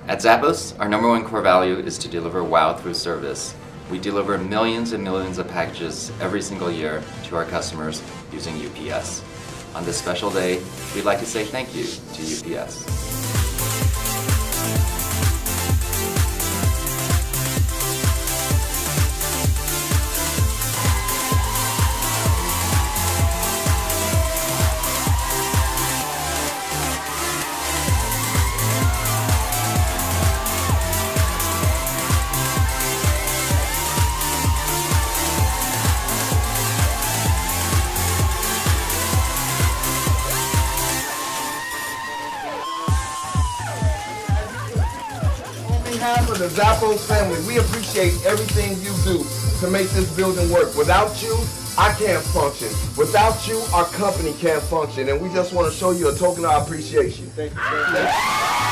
At Zappos, our #1 core value is to deliver wow through service. We deliver millions and millions of packages every single year to our customers using UPS. On this special day, we'd like to say thank you to UPS. On behalf of the Zappos family, we appreciate everything you do to make this building work. Without you, I can't function. Without you, our company can't function. And we just want to show you a token of appreciation. Thank you.